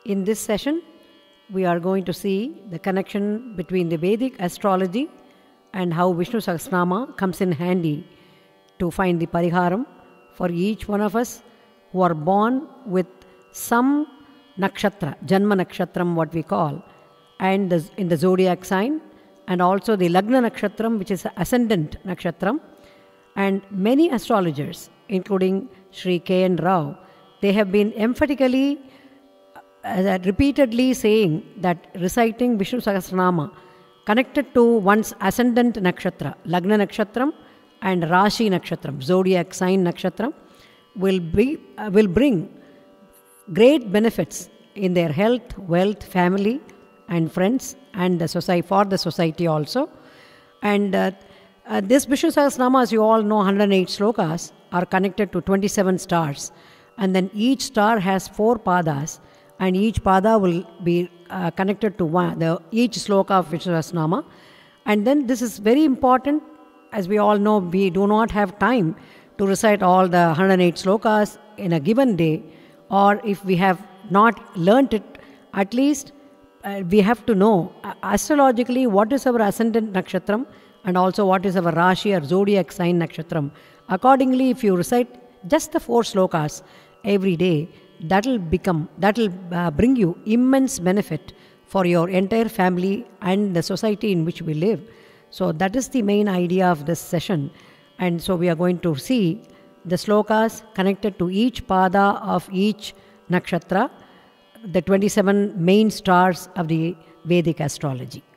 In this session, we are going to see the connection between the Vedic astrology and how Vishnu Sahasranama comes in handy to find the pariharam for each one of us who are born with some nakshatra, Janma nakshatram what we call, and in the zodiac sign, and also the Lagna nakshatram which is ascendant nakshatram. And many astrologers, including Sri K.N. Rao, they have been emphatically repeatedly saying that reciting Vishnu Sahasranama connected to one's ascendant nakshatra, Lagna nakshatram and Rashi nakshatram, zodiac sign nakshatram, will bring great benefits in their health, wealth, family and friends, and the society, for the society also. And this Vishnu Sahasranama, as you all know, 108 slokas are connected to 27 stars, and then each star has 4 padas, and each pada will be connected to each sloka of Vishnu Sahasranama. And then this is very important. As we all know, we do not have time to recite all the 108 slokas in a given day, or if we have not learnt it, at least we have to know astrologically what is our ascendant nakshatram and also what is our Rashi or zodiac sign nakshatram. Accordingly, if you recite just the 4 slokas every day, that will bring you immense benefit for your entire family and the society in which we live. So that is the main idea of this session. And so we are going to see the slokas connected to each pada of each nakshatra, the 27 main stars of the Vedic astrology.